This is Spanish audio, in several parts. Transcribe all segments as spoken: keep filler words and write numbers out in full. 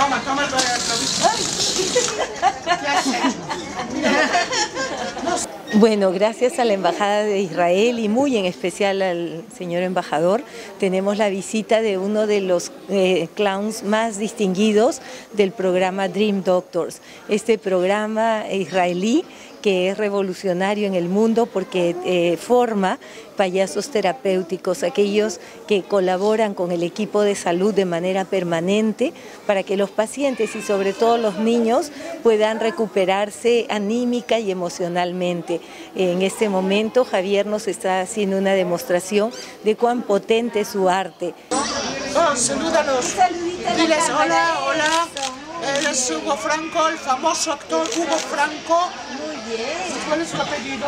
Toma, toma el ¿Qué has hecho? Bueno, gracias a la Embajada de Israel y muy en especial al señor embajador, tenemos la visita de uno de los eh, clowns más distinguidos del programa Dream Doctors. Este programa israelí que es revolucionario en el mundo porque eh, forma payasos terapéuticos, aquellos que colaboran con el equipo de salud de manera permanente para que los pacientes y sobre todo los niños puedan recuperarse anímica y emocionalmente. En este momento Javier nos está haciendo una demostración de cuán potente es su arte. Oh, salúdalos. Diles hola, hola. Eres Hugo Franco, el famoso actor Hugo Franco. Muy bien. ¿Cuál es tu apellido?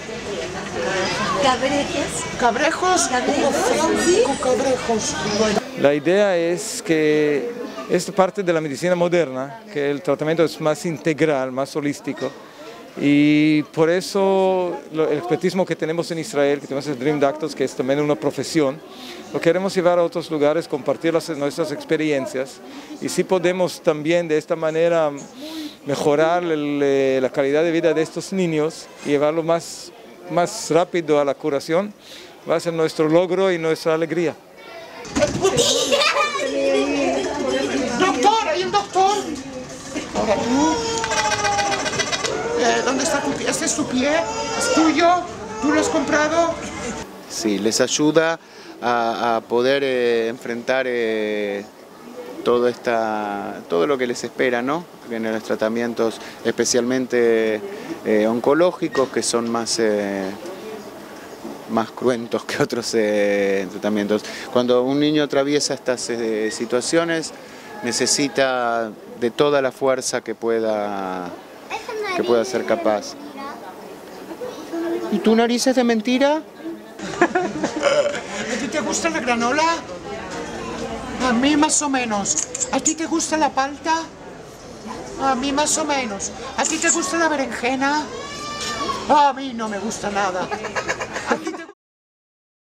Cabrejos. Cabrejos. Hugo Franco Cabrejos. La idea es que esta parte de la medicina moderna, que el tratamiento es más integral, más holístico, y por eso el expertismo que tenemos en Israel, que tenemos el Dream Doctors, que es también una profesión, lo queremos llevar a otros lugares, compartir las, nuestras experiencias, y si podemos también de esta manera mejorar el, la calidad de vida de estos niños y llevarlo más, más rápido a la curación, va a ser nuestro logro y nuestra alegría. Doctor, hay un doctor. Ahora tú. Eh, ¿Dónde está tu pie? ¿Este es tu pie? ¿Es tuyo? ¿Tú lo has comprado? Sí, les ayuda a, a poder eh, enfrentar eh, todo, esta, todo lo que les espera, ¿no? En los tratamientos especialmente eh, oncológicos, que son más, eh, más cruentos que otros eh, tratamientos. Cuando un niño atraviesa estas eh, situaciones, necesita de toda la fuerza que pueda... que pueda ser capaz. ¿Y tu nariz es de mentira? ¿A ti te gusta la granola? A mí más o menos. ¿A ti te gusta la palta? A mí más o menos. ¿A ti te gusta la berenjena? A mí no me gusta nada.